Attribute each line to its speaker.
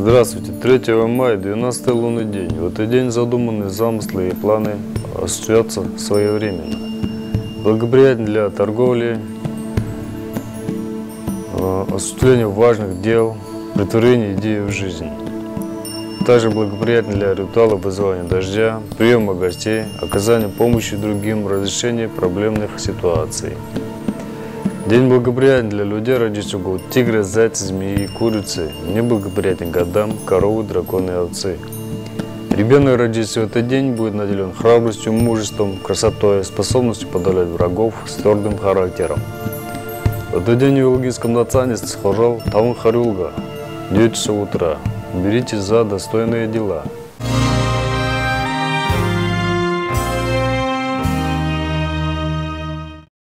Speaker 1: Здравствуйте! 3 мая, 12 лунный день. В этот день задуманные замыслы и планы осуществятся своевременно. Благоприятен для торговли, осуществления важных дел, претворения идеи в жизнь. Также благоприятен для ритуала вызывания дождя, приема гостей, оказания помощи другим, разрешения проблемных ситуаций. День благоприятен для людей, родившихся в год тигра, зайца, змеи, курицы. Неблагоприятен годам коровы, драконы и овцы. Ребенок, родившийся в этот день, будет наделен храбростью, мужеством, красотой, способностью подавлять врагов с твердым характером. В этот день в Илгизском национе служил Тавун Харюлга, 9 часов утра. Берите за достойные дела.